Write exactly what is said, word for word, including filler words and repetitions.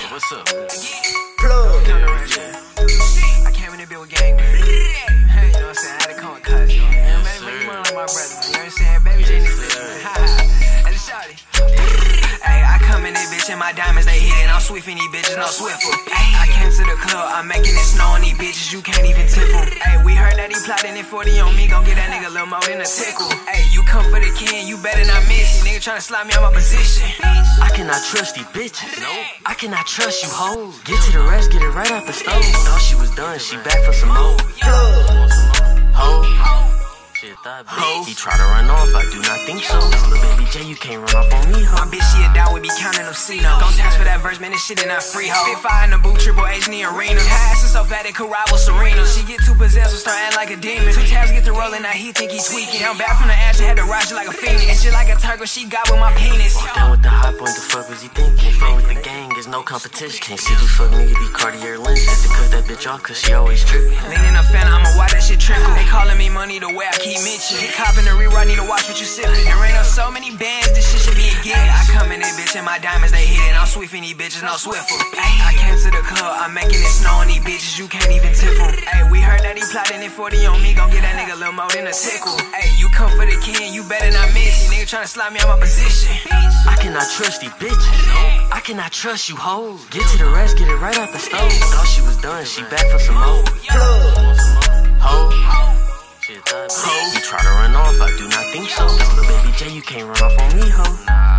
What's up? Plug. I came in the bill with gang, man. Hey, you know what I'm saying? I had to come with cuss, you know. Man, man, man, you want on my brother, man. You know what I'm saying? Baby J niggas, man. Ha ha. Hey, shawty. Hey, I come in this bitch and my diamonds, they hit it. I'm sweeping these bitches, no Swiffer. I came to the club, I'm making it snow on these bitches, you can't even tip them. Hey, we heard that he plotting it forty on me, gon' get that nigga a little more than a tickle. Hey, you come for the king, you better not miss. Nigga tryna slide me on my position. I cannot trust these bitches. Nope. I cannot trust you hoes. Get to the rest, get it right out the stove. Thought she was done, she back for some more. Ho. Shit, thought bitch. He try to run off, I do not think so. Little baby J, you can't run off on me, ho. My bitch, she a down, we be counting them C-notes. Gon' tax for that verse, man, this shit is not free, ho. Fit fire in the boot, Triple H in the arena. Her ass is so fat it could rival Serena. She get too possessed, will start acting like a demon. Two tabs get to rolling, now he think he tweaking. I'm back from the ash, I had to rise you like a phoenix. And shit like a turtle, she got with my penis. Walk down with the hot point, the fuck was he thinking? Fuck with the gang, there's no competition. Can't see you fuck nigga, be Cartier lenses. Had to cut that bitch off, cause she always tripping. Leaning a fan, I'ma watch that shit trickle. They calling me money the way I keep mentioning. In the rewrite, need to watch what you sippin'. There ain't no so many bands, this shit should be a gig. I come in this bitch and my diamonds, they hit it. I'm sweeping these bitches, no Swiffer. I came to the club, I'm making it snow on these bitches, you can't even tip them. Hey, we heard that he plotting it forty on me, gon' get that nigga a little more than a tickle. Hey, you come for the king, you better not miss. Nigga tryna slide me on my position. I cannot trust these bitches. I cannot trust you hoes. Get to the rest, get it right out the stove. Thought she was done, she back for some more. Ho. Shit, thought bitch. You try to run off, I do not think so. Little baby J, you can't run off on me, ho.